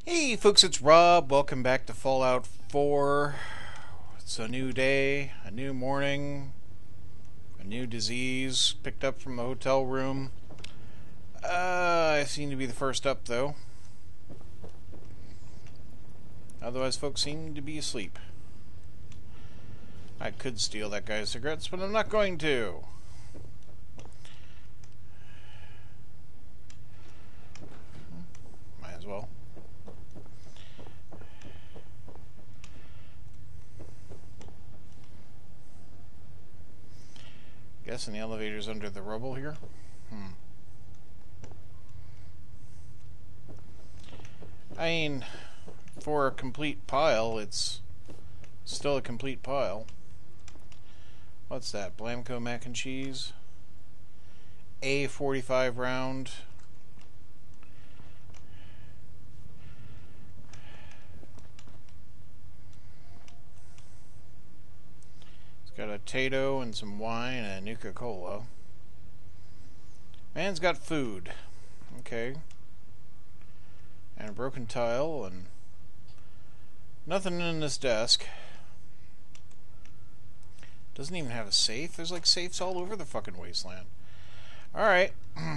Hey folks, it's Rob. Welcome back to Fallout 4. It's a new day, a new morning, a new disease picked up from the hotel room. I seem to be the first up though. Otherwise folks seem to be asleep. I could steal that guy's cigarettes, but I'm not going to. Might as well. Guessing the elevator's under the rubble here. I mean, for a complete pile, it's still a complete pile. What's that? Blamco mac and cheese? A45 round. Got a Tato and some wine and a Nuka-Cola. Man's got food. Okay. And a broken tile and nothing in this desk. Doesn't even have a safe. There's like safes all over the fucking wasteland. Alright.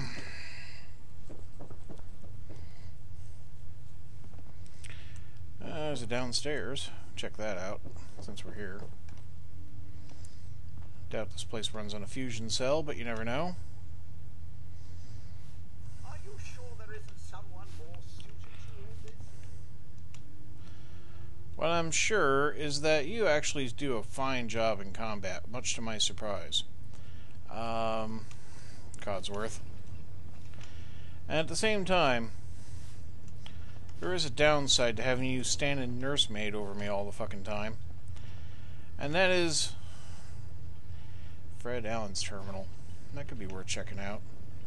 There's a downstairs. Check that out since we're here. Doubt this place runs on a fusion cell, but you never know. Are you sure there isn't someone more suited to all this? What I'm sure is that you actually do a fine job in combat, much to my surprise. Codsworth. And at the same time, there is a downside to having you stand in nursemaid over me all the fucking time. And that is Fred Allen's terminal. That could be worth checking out.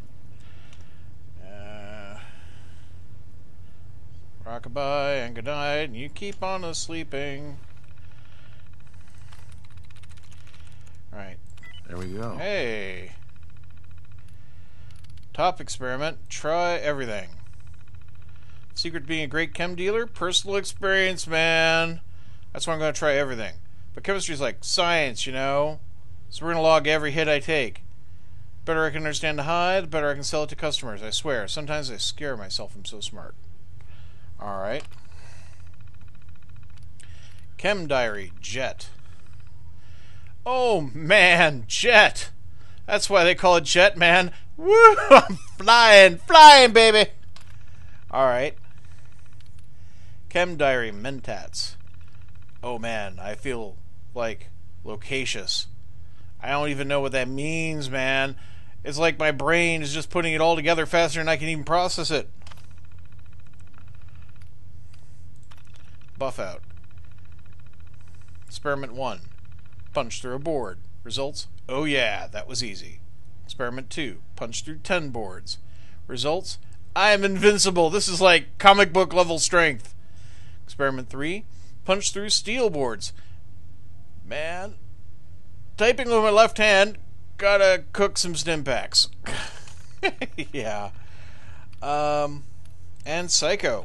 Rockabye and good night, and you keep on sleeping. Right. There we go. Hey. Top experiment. Try everything. Secret to being a great chem dealer? Personal experience, man. That's why I'm going to try everything. But chemistry's like science, you know? So we're going to log every hit I take. The better I can understand the high, the better I can sell it to customers, I swear. Sometimes I scare myself, I'm so smart. Alright. Chem diary, Jet. Oh man, Jet! That's why they call it Jet, man. Woo! I'm flying, baby! Alright. Chem diary, Mentats. Oh man, I feel like loquacious. I don't even know what that means, man. It's like my brain is just putting it all together faster than I can even process it. Buff out. Experiment 1. Punch through a board. Results? Oh yeah, that was easy. Experiment 2. Punch through 10 boards. Results? I am invincible. This is like comic book level strength. Experiment 3. Punch through steel boards. Man. Typing with my left hand, gotta cook some stim packs. Yeah. And Psycho.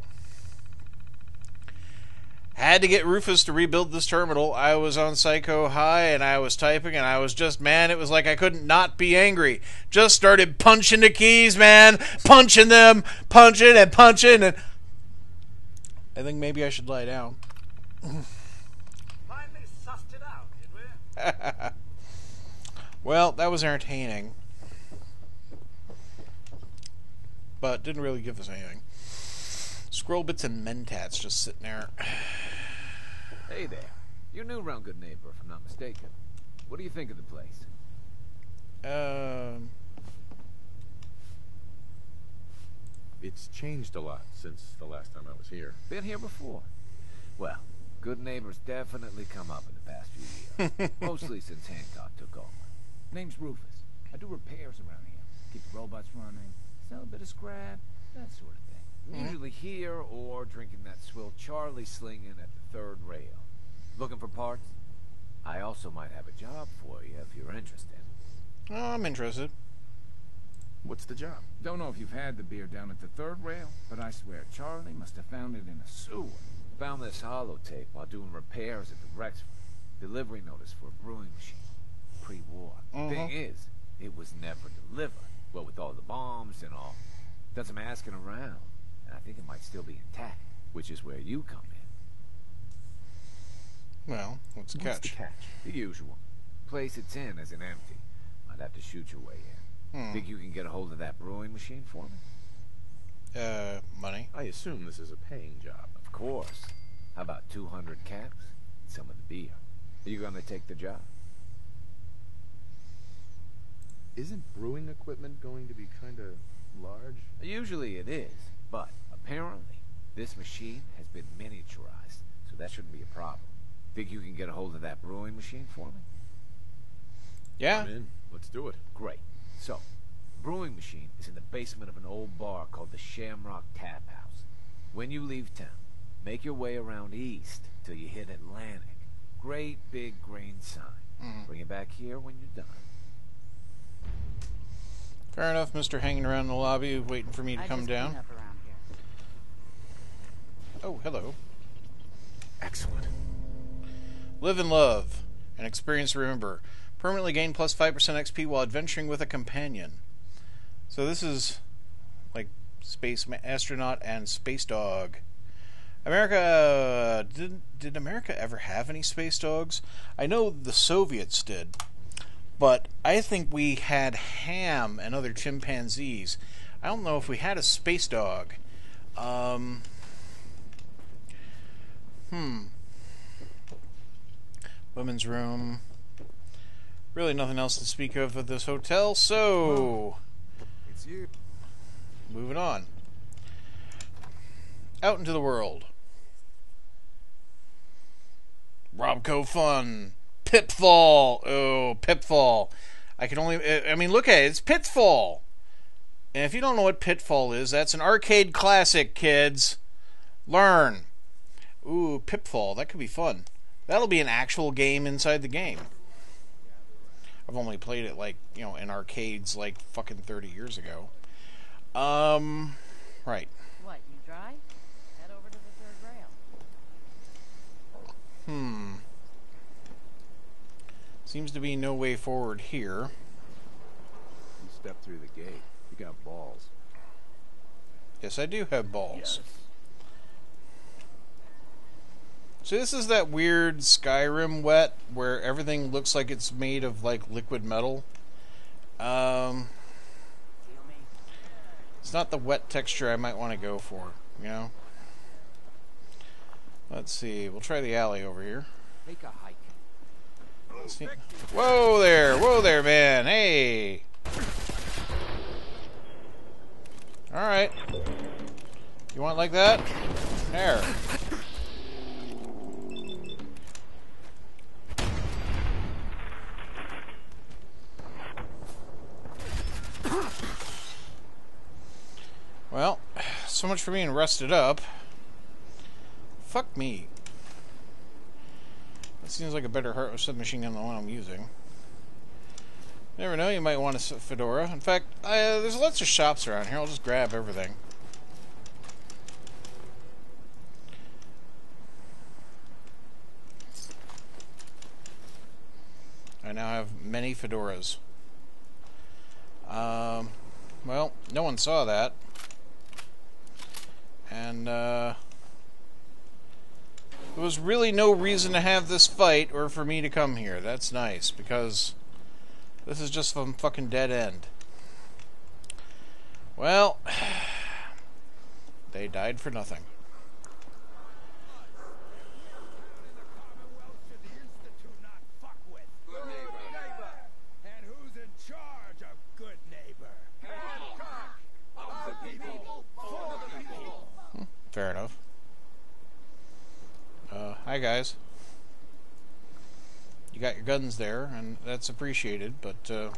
Had to get Rufus to rebuild this terminal. I was on Psycho high and I was typing and I was just, man, it was like I couldn't not be angry. Just started punching the keys, man. Punching them. Punching and punching. And I think maybe I should lie down. Finally sussed it out, did we? Well, that was entertaining. But didn't really give us anything. Scroll bits and mentats just sitting there. Hey there. You're new around Good Neighbor, if I'm not mistaken. What do you think of the place? It's changed a lot since the last time I was here. Been here before. Well, Good Neighbor's definitely come up in the past few years. Mostly since Hancock took over. Name's Rufus. I do repairs around here. Keep the robots running, sell a bit of scrap, that sort of thing. Usually here or drinking that swill Charlie slinging at the third rail. Looking for parts? I also might have a job for you if you're interested. Oh, I'm interested. What's the job? Don't know if you've had the beer down at the third rail, but I swear Charlie must have found it in a sewer. Found this holotape while doing repairs at the Rexford. Delivery notice for a brewing machine. Pre-war. Thing is, it was never delivered. Well, with all the bombs and all. Done some asking around, and I think it might still be intact, which is where you come in. Well, what's the What's the catch? catch? The usual. Place it's in isn't empty. Might have to shoot your way in. Think you can get a hold of that brewing machine for me? Money. I assume this is a paying job. Of course. How about 200 caps and some of the beer? Are you gonna take the job? Isn't brewing equipment going to be kind of large? Usually it is, but apparently this machine has been miniaturized, so that shouldn't be a problem. Think you can get a hold of that brewing machine for me? Yeah. I'm in. Let's do it. Great. So, brewing machine is in the basement of an old bar called the Shamrock Tap House. When you leave town, make your way around east till you hit Atlantic. Great big green sign. Bring it back here when you're done. Fair enough, Mr. Hanging around in the lobby waiting for me to come down. Clean up around here. Oh, hello. Excellent. Live and love. An experience to remember. Permanently gain plus 5% XP while adventuring with a companion. So this is like Space Astronaut and Space Dog. America... Did America ever have any space dogs? I know the Soviets did. But I think we had ham and other chimpanzees. I don't know if we had a space dog. Women's room. Really nothing else to speak of at this hotel, so... It's you. Moving on. Out into the world. Robco fun. Pitfall. Oh, Pitfall. I mean, look at it. It's Pitfall. And if you don't know what Pitfall is, that's an arcade classic, kids. Learn. Ooh, Pitfall. That could be fun. That'll be an actual game inside the game. I've only played it, like, you know, in arcades, like, fucking 30 years ago. Right. What, you dry? Head over to the third rail. Seems to be no way forward here. You stepped through the gate. You got balls. Yes, I do have balls. So this is that weird Skyrim wet where everything looks like it's made of like liquid metal. It's not the wet texture I might want to go for, you know. Let's see. We'll try the alley over here. Take a hike. Let's see. Whoa there, man. Hey. All right. You want it like that? There. Well, so much for being rusted up. Fuck me. That seems like a better submachine gun than the one I'm using. Never know, you might want a fedora. In fact, there's lots of shops around here. I'll just grab everything. I now have many fedoras. Well, no one saw that. And, there was really no reason to have this fight or for me to come here. That's nice, because this is just some fucking dead end. Well, they died for nothing. Fair enough. Hi guys. You got your guns there, and that's appreciated, but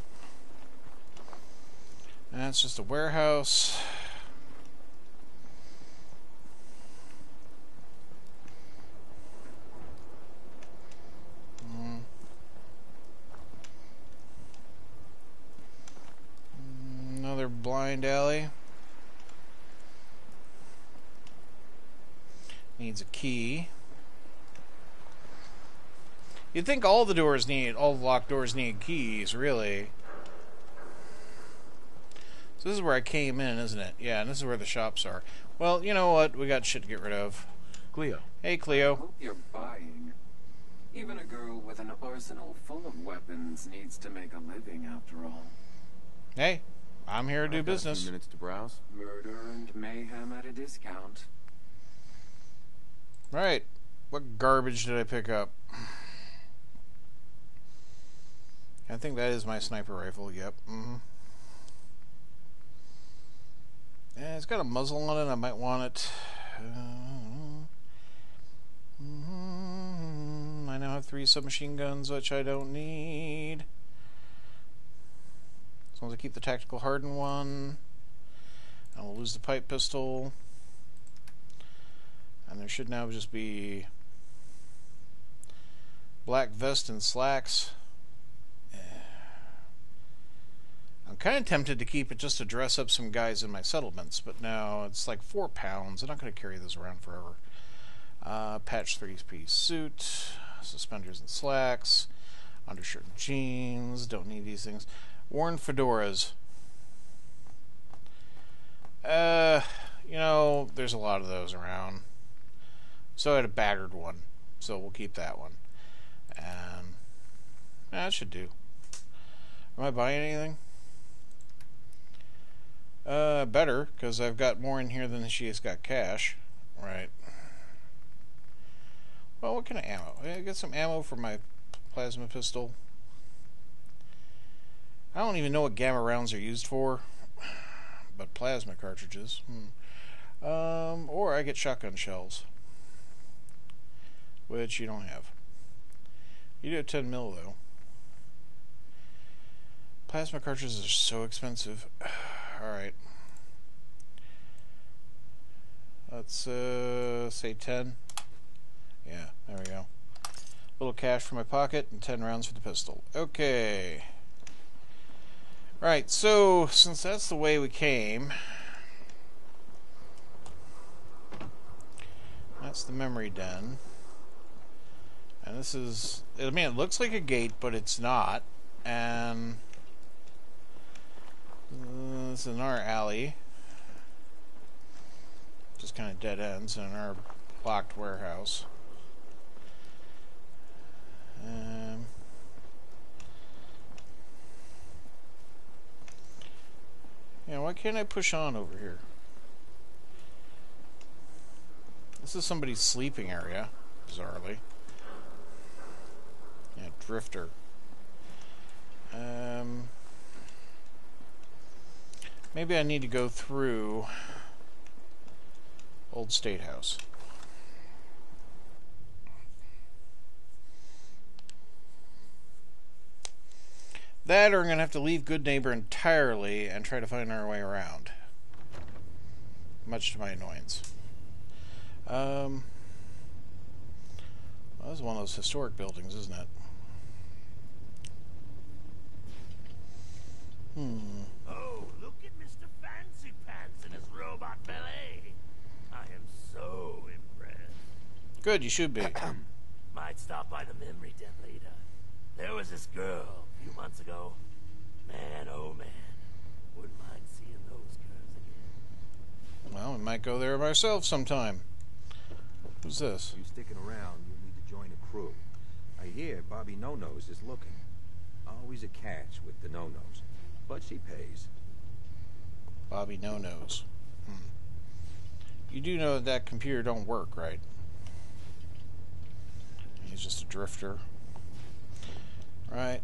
that's just a warehouse. Another blind alley. Needs a key. You'd think all the locked doors need keys, really. So this is where I came in, isn't it? Yeah, and this is where the shops are. Well, you know what? We got shit to get rid of. Cleo. Hey, Cleo. Hope you're buying. Even a girl with an arsenal full of weapons needs to make a living, after all. Hey, I'm here to do I've got a business. few minutes to browse. Murder and mayhem at a discount. Right. What garbage did I pick up? I think that is my sniper rifle. Yep. Yeah, it's got a muzzle on it. I might want it. I now have 3 submachine guns, which I don't need. As long as I keep the tactical hardened one, I will lose the pipe pistol. And there should now just be black vest and slacks. I'm kind of tempted to keep it just to dress up some guys in my settlements, but now it's like 4 pounds. I'm not going to carry this around forever. Patch 3-piece suit, suspenders and slacks, undershirt and jeans. Don't need these things. Worn fedoras. You know, there's a lot of those around. So I had a battered one, so we'll keep that one. And that should do. Am I buying anything? Better, because I've got more in here than she has got cash. Right. Well, what kind of ammo? I get some ammo for my plasma pistol. I don't even know what gamma rounds are used for, but plasma cartridges. Or I get shotgun shells, which you don't have. You do have 10 mil though. Plasma cartridges are so expensive. Alright. Let's say 10. Yeah, there we go. A little cash for my pocket and 10 rounds for the pistol. Okay. Right, so since that's the way we came, that's the memory den. And this is, I mean, it looks like a gate, but it's not. And this is our alley. Just kind of dead ends in our locked warehouse. Yeah, why can't I push on over here? This is somebody's sleeping area, bizarrely. Yeah, drifter. Maybe I need to go through Old State House. That, or I'm going to have to leave Good Neighbor entirely and try to find our way around. Much to my annoyance. Well, this is one of those historic buildings, isn't it? Oh, look at Mr. Fancy Pants and his robot ballet. I am so impressed. Good, you should be. Might stop by the memory den later. There was this girl a few months ago. Man, oh man. Wouldn't mind seeing those girls again. Well, we might go there ourselves sometime. Who's this? You sticking around, you'll need to join a crew. I hear Bobby No-Nose is looking. Always a catch with the No-Nose, but she pays. Bobby No-Nose. You do know that computer don't work, right? He's just a drifter. Right.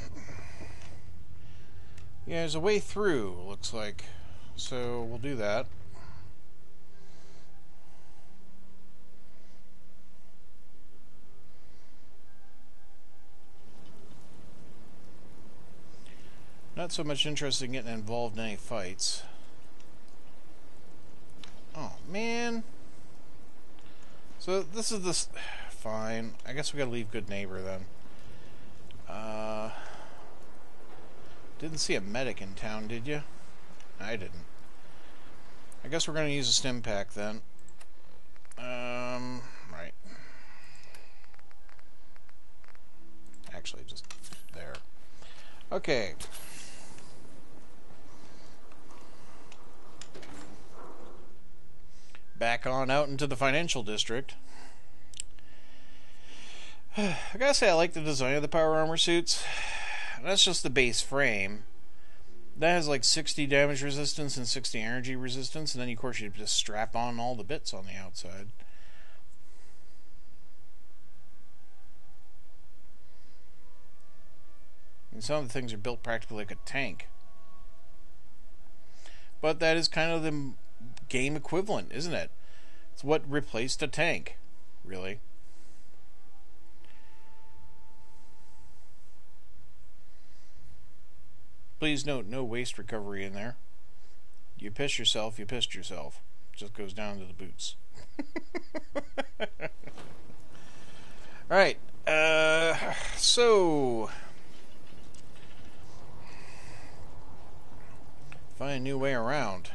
Yeah, there's a way through, looks like. So we'll do that. Not so much interested in getting involved in any fights. Oh, man. So this is this... Fine. I guess we gotta leave Good Neighbor then. Didn't see a medic in town, did you? I didn't. I guess we're going to use a stim pack then. Right. Actually, just there. Okay. Back on out into the financial district. I gotta say, I like the design of the power armor suits. That's just the base frame. That has like 60 damage resistance and 60 energy resistance, and then of course you just strap on all the bits on the outside. And some of the things are built practically like a tank. But that is kind of the game equivalent, isn't it? It's what replaced a tank, really. Please note, no waste recovery in there. You piss yourself, you pissed yourself. It just goes down to the boots. Alright, so... find a new way around.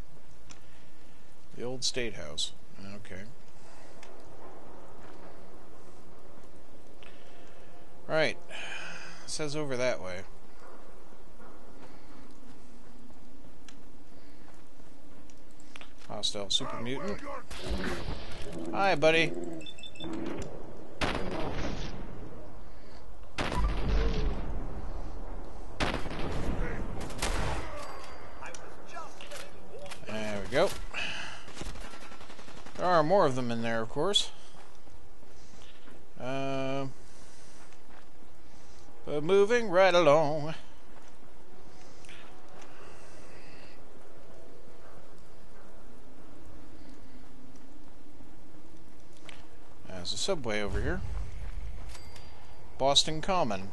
The old state house. Okay. Alright. It says over that way. Hostile super mutant. Hi, buddy. There we go. There are more of them in there, of course. But moving right along. There's a subway over here. Boston Common.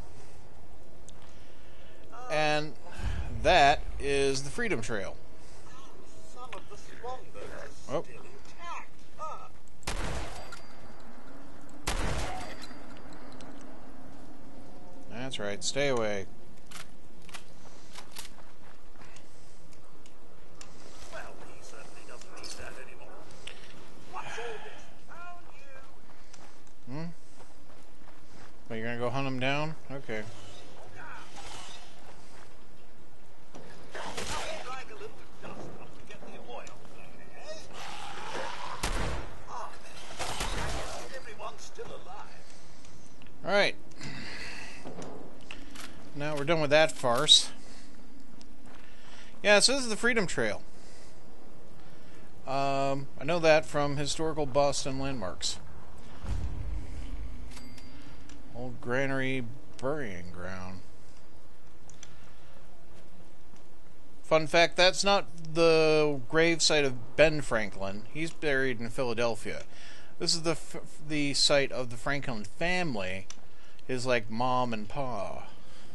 And that is the Freedom Trail. Oh. That's right, stay away. Well, he certainly doesn't need that anymore. What's all this? Found you. Well, you're gonna go hunt them down? Okay. Drag a little dust up to get the oil flowing, eh? Ah, I guess everyone's still alive. Alright. Now we're done with that farce. Yeah, so this is the Freedom Trail. I know that from historical Boston landmarks. Old granary burying ground. Fun fact, that's not the gravesite of Ben Franklin. He's buried in Philadelphia. This is the site of the Franklin family. His, like, mom and pa.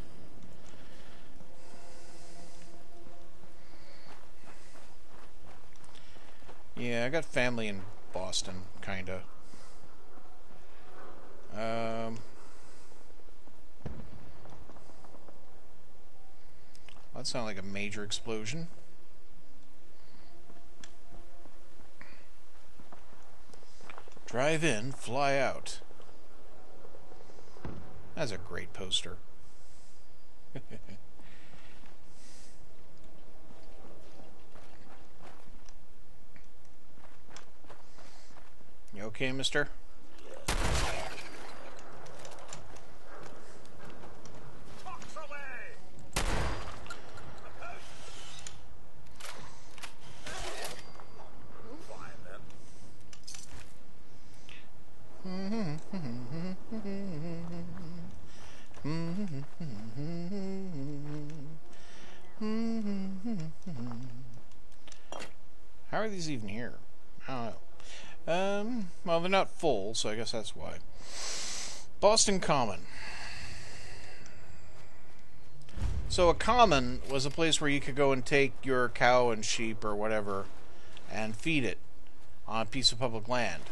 Yeah, I got family in Boston, kinda. That sounded like a major explosion. Drive in, fly out. That's a great poster. You okay, mister? Fox away! Fine How are these even here? I don't know. Well, they're not full, so I guess that's why. Boston Common. So a common was a place where you could go and take your cow and sheep or whatever and feed it on a piece of public land.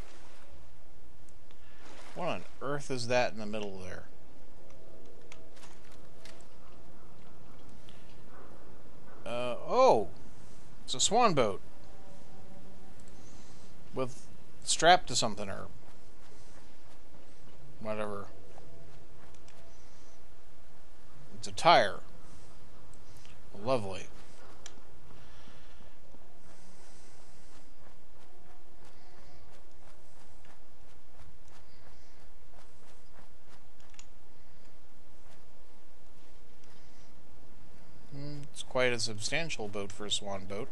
What on earth is that in the middle there? Oh! It's a swan boat. With strapped to something or whatever. It's a tire. Lovely. It's quite a substantial boat for a swan boat.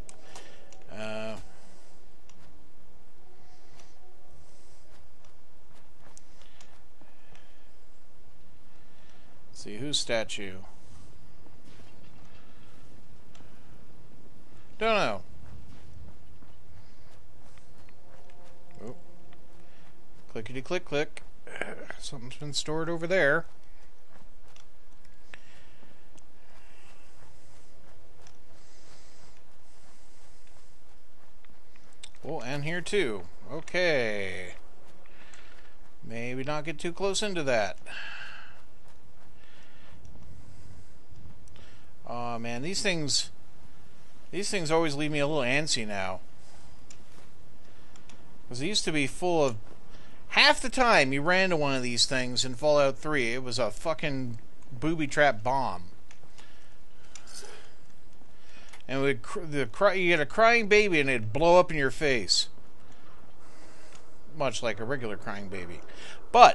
Let's see, whose statue? Don't know. Oh. Clickety click click. Something's been stored over there. Oh, and here too. Okay. Maybe not get too close into that. Oh man, these things always leave me a little antsy now. Because they used to be full of... Half the time you ran to one of these things in Fallout 3, it was a fucking booby-trap bomb. And you get a crying baby and it'd blow up in your face. Much like a regular crying baby. But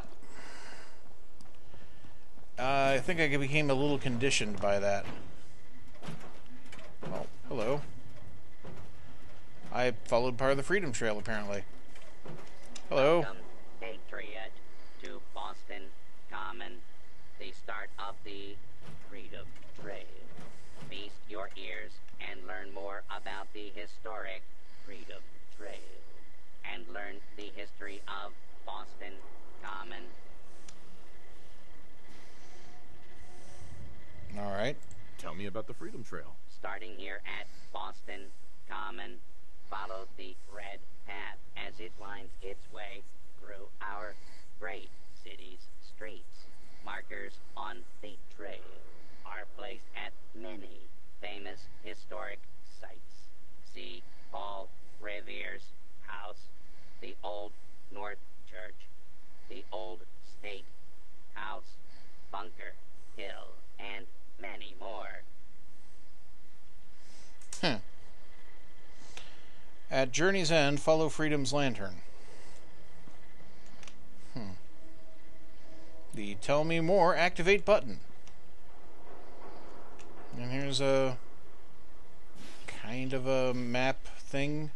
I think I became a little conditioned by that. Oh, hello. I followed part of the Freedom Trail, apparently. Hello. Welcome, Patriot, to Boston Common, the start of the Freedom Trail. Feast your ears and learn more about the historic Freedom Trail. And learn the history of Boston Common. Alright. Tell me about the Freedom Trail. Starting here at Boston Common, follow the red path as it winds its way through our great city's streets. Markers on the trail are placed at many famous historic sites. See Paul Revere's house, the Old North Church, the Old State House, Bunker Hill, and many more. At Journey's End, follow Freedom's Lantern. The Tell Me More Activate button. And here's a kind of a map thing.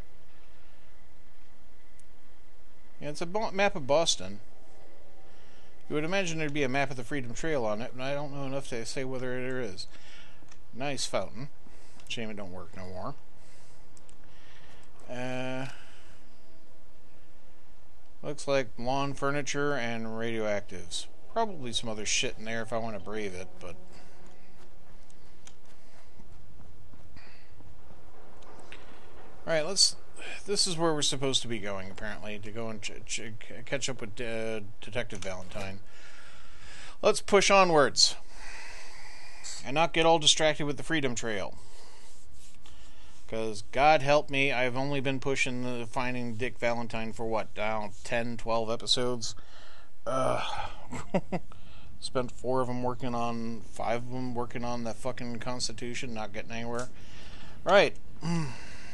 Yeah, it's a map of Boston. You would imagine there'd be a map of the Freedom Trail on it, and I don't know enough to say whether there is. Nice fountain. Shame it don't work no more. Looks like lawn furniture and radioactives. Probably some other shit in there if I want to brave it, but... Alright, this is where we're supposed to be going, apparently, to go and catch up with Detective Valentine. Let's push onwards. And not get all distracted with the Freedom Trail. Because, God help me, I've only been pushing the Finding Dick Valentine for what, 10, 12 episodes? Spent 4 of them working on, 5 of them working on the fucking Constitution, not getting anywhere. Right. I'm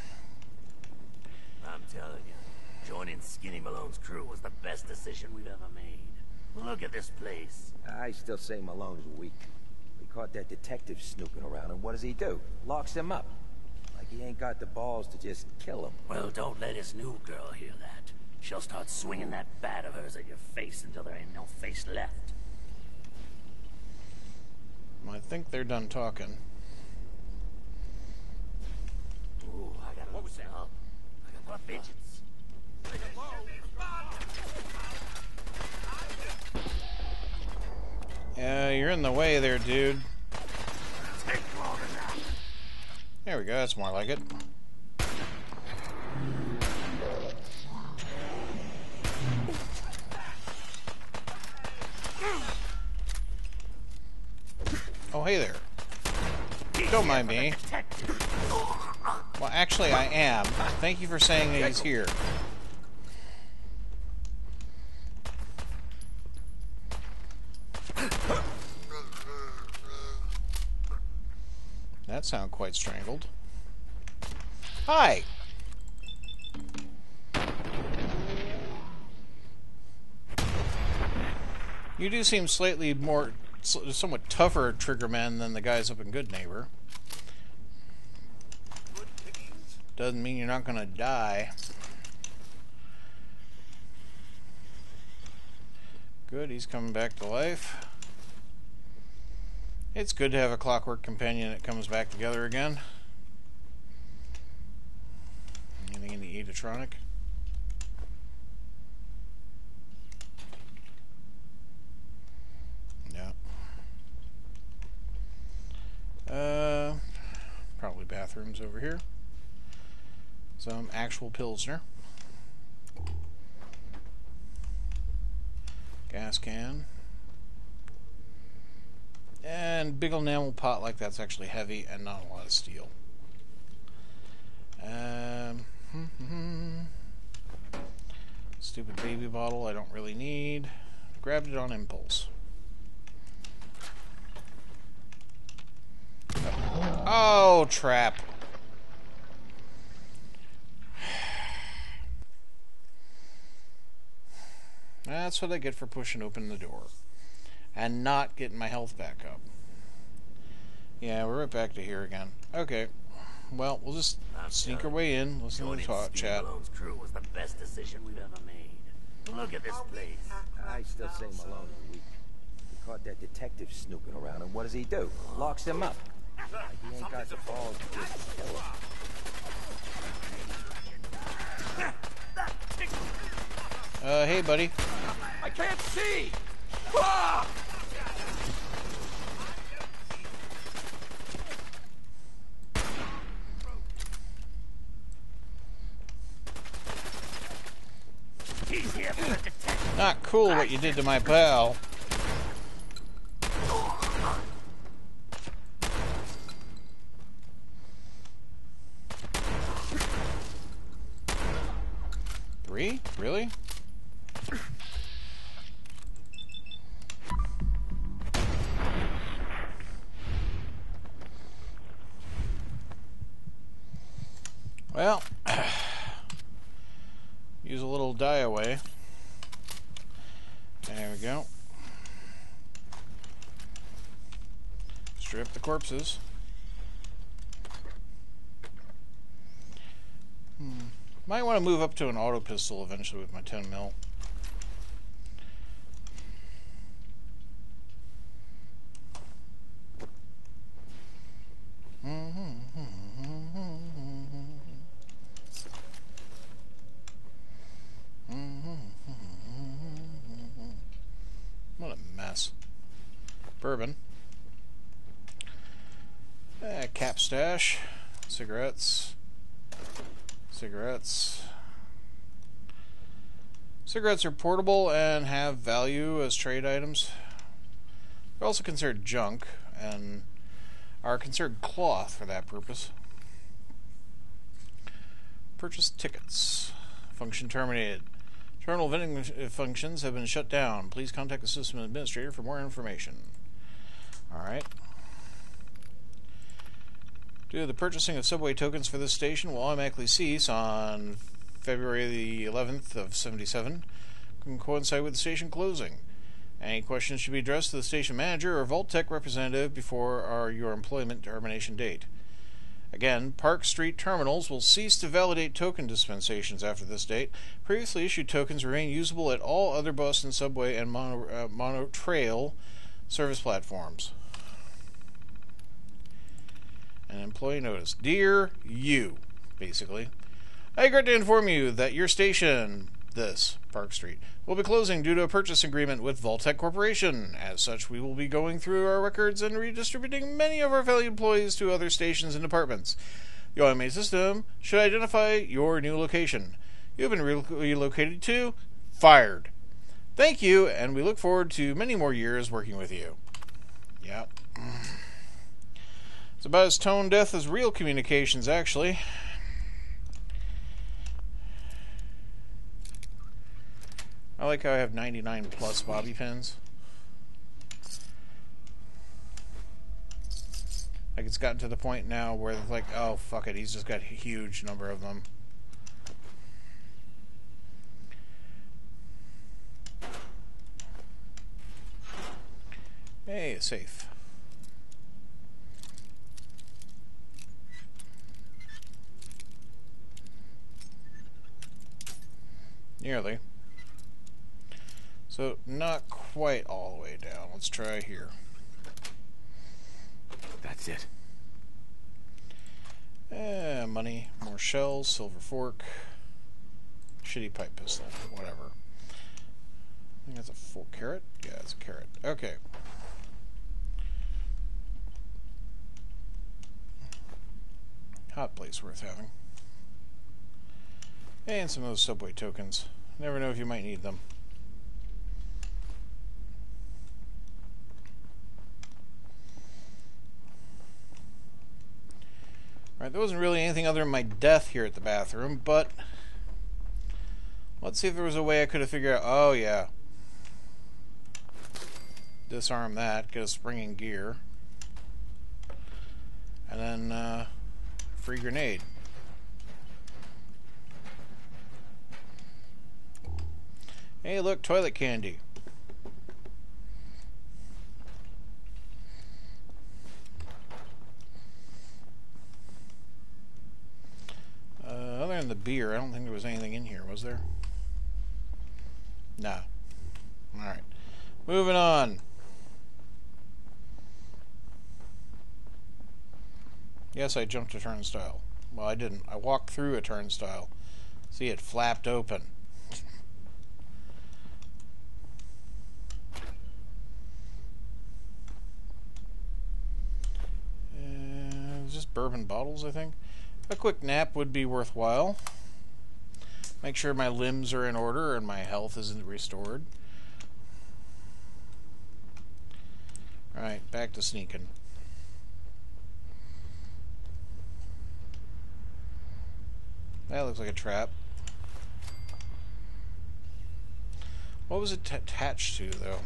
telling you, joining Skinny Malone's crew was the best decision we've ever made. Look at this place. I still say Malone's weak. We caught that detective snooping around, and what does he do? Locks him up. Like he ain't got the balls to just kill him. Well, don't let his new girl hear that. She'll start swinging that bat of hers at your face until there ain't no face left. I think they're done talking. Ooh, I gotta loosen up. I got more bitches. Yeah, you're in the way there, dude. Take longer now. There we go, that's more like it. Oh, hey there. Don't mind me. Detective. Well, actually, I am. Thank you for saying that he's here. That sounded quite strangled. Hi! You do seem slightly more, somewhat tougher triggermen than the guys up in Good Neighbor. Doesn't mean you're not gonna die. Good, he's coming back to life. It's good to have a clockwork companion that comes back together again. Anything in the Edatronic? No. Probably bathrooms over here. Some actual Pilsner. Gas can. And big enamel pot like that's actually heavy and not a lot of steel. Stupid baby bottle I don't really need. Grabbed it on impulse. Oh, trap. That's what I get for pushing open the door. And not getting my health back up. Yeah, we're right back to here again. Okay. Well, we'll just sneak our way in, listen to the talk, chat. Malone's crew was the best decision we've ever made. Look at this place. I still say Malone's weak. He caught that detective snooping around, and what does he do? Locks him up. Like he ain't got the balls to just kill him. Hey, buddy. I can't see! Ah! He's here for the detective. Not cool what you did to my pal. Three? Really? Well, use a little die away. There we go. Strip the corpses. Might want to move up to an auto pistol eventually with my 10 mil. What a mess. Bourbon. Cap stash. Cigarettes. Cigarettes. Cigarettes are portable and have value as trade items. They're also considered junk and are considered cloth for that purpose. Purchase tickets. Function terminated. Terminal vending functions have been shut down. Please contact the system administrator for more information. Alright. Due to the purchasing of subway tokens for this station will automatically cease on February the 11th of 77, can coincide with the station closing. Any questions should be addressed to the station manager or Vault-Tec representative before your employment termination date. Again, Park Street terminals will cease to validate token dispensations after this date. Previously issued tokens remain usable at all other Boston subway and monotrail service platforms. An employee notice. Dear you, basically. I regret to inform you that your station, Park Street, will be closing due to a purchase agreement with Vault-Tec Corporation. As such, we will be going through our records and redistributing many of our valued employees to other stations and departments. The automated system should identify your new location. You have been relocated to fired. Thank you, and we look forward to many more years working with you. Yep. It's about as tone deaf as real communications, actually. I like how I have 99 plus bobby pins. Like, it's gotten to the point now where it's like, oh, fuck it, he's just got a huge number of them. Hey, a safe. Nearly. So, not quite all the way down. Let's try here. That's it. Money, more shells, silver fork, shitty pipe pistol, whatever. I think that's a full carrot? Yeah, it's a carrot. Okay. Hot place worth having. And some of those subway tokens. Never know if you might need them. Alright, there wasn't really anything other than my death here at the bathroom, but let's see if there was a way I could have figured out. Oh, yeah. Disarm that, get a springing gear. And then, free grenade. Hey, look, toilet candy. Other than the beer, I don't think there was anything in here, was there? No. Alright. Moving on. Yes, I jumped a turnstile. Well, I didn't. I walked through a turnstile. See, it flapped open. Just bourbon bottles, I think. A quick nap would be worthwhile. Make sure my limbs are in order and my health isn't restored. Alright, back to sneaking. That looks like a trap. What was it attached to, though?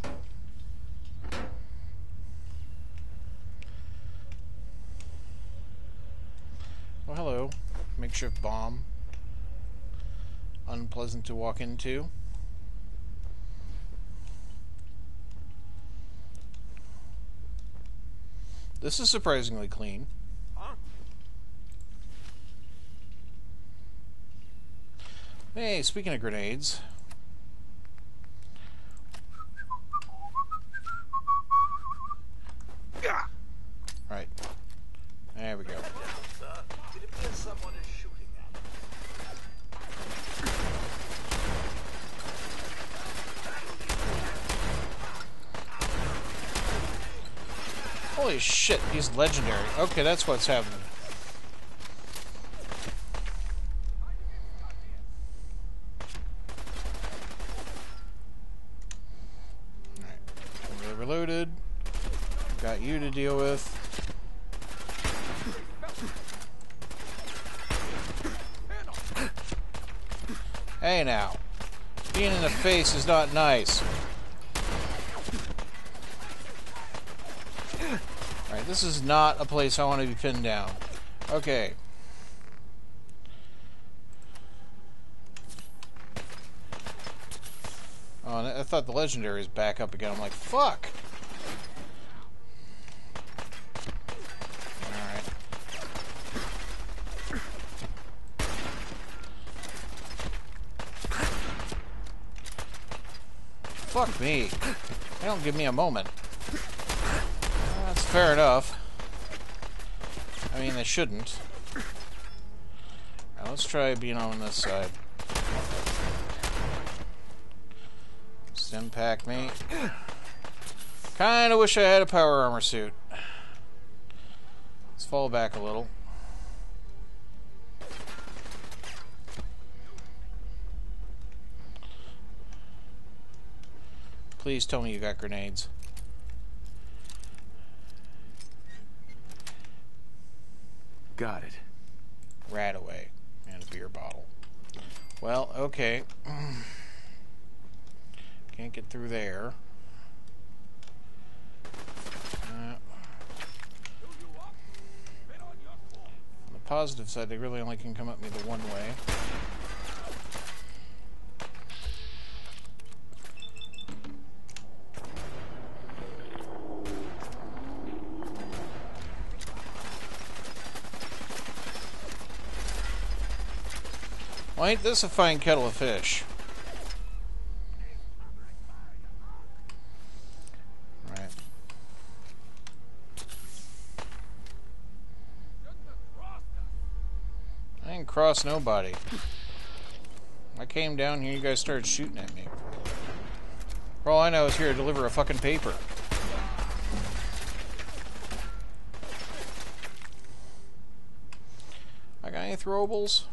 Oh, hello. Makeshift bomb. Unpleasant to walk into. This is surprisingly clean. Hey, speaking of grenades. Right. There we go. Someone is shooting at Holy shit, he's legendary. Okay, that's what's happening. Alright. Reloaded. Got you to deal with. Hey now. Being in the face is not nice. Alright, this is not a place I want to be pinned down. Okay. Oh, and I thought the legendary is back up again. I'm like, fuck! Alright. Fuck me. They don't give me a moment. That's fair enough. I mean, they shouldn't. Now, let's try being on this side. Stim pack me. Kinda wish I had a power armor suit. Let's fall back a little. Please tell me you got grenades. Got it. Rat away. And a beer bottle. Well, okay. can't get through there. On the positive side, they really only can come at me the one way. Well, ain't this a fine kettle of fish? Right. I didn't cross nobody. I came down here, you guys started shooting at me. For all I know, I was here to deliver a fucking paper. I got any throwables?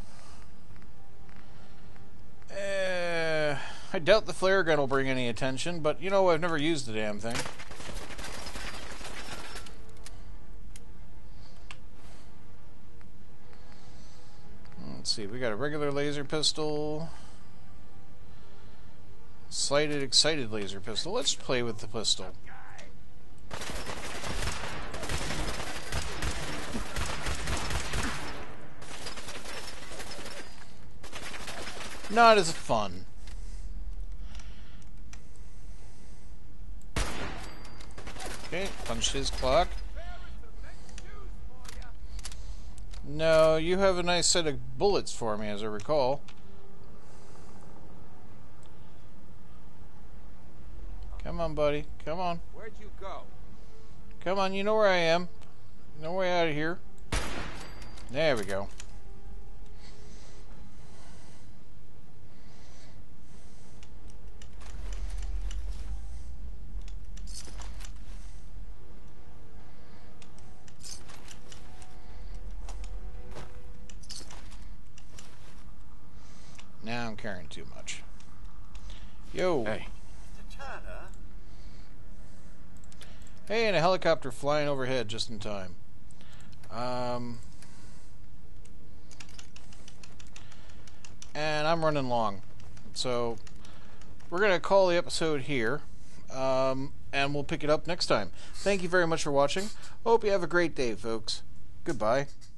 I doubt the flare gun will bring any attention, but you know, I've never used the damn thing. Let's see, we got a regular laser pistol. Sighted, excited laser pistol. Let's play with the pistol. Not as fun. Okay, punched his clock. No, you have a nice set of bullets for me, as I recall. Come on, buddy. Come on. Where'd you go? Come on, you know where I am. No way out of here. There we go. Now I'm carrying too much. Yo. Hey. Hey, and a helicopter flying overhead just in time. And I'm running long. So we're going to call the episode here. And we'll pick it up next time. Thank you very much for watching. Hope you have a great day, folks. Goodbye.